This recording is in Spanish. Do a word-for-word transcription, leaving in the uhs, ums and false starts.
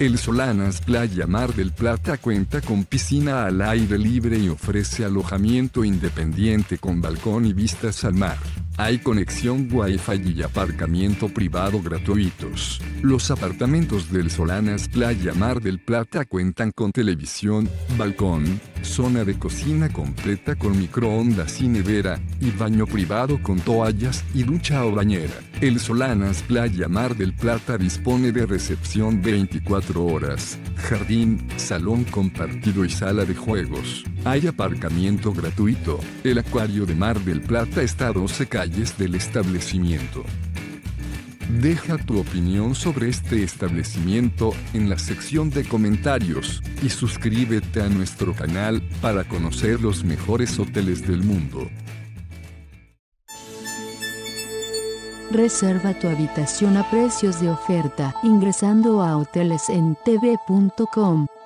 El Solanas Playa Mar del Plata cuenta con piscina al aire libre y ofrece alojamiento independiente con balcón y vistas al mar. Hay conexión Wi-Fi y aparcamiento privado gratuitos. Los apartamentos del Solanas Playa Mar del Plata cuentan con televisión, balcón, zona de cocina completa con microondas y nevera, y baño privado con toallas y ducha o bañera. El Solanas Playa Mar del Plata dispone de recepción veinticuatro horas, jardín, salón compartido y sala de juegos. Hay aparcamiento gratuito. El Acuario de Mar del Plata está a doce calles del establecimiento. Deja tu opinión sobre este establecimiento en la sección de comentarios y suscríbete a nuestro canal para conocer los mejores hoteles del mundo. Reserva tu habitación a precios de oferta ingresando a hoteles en t v punto com.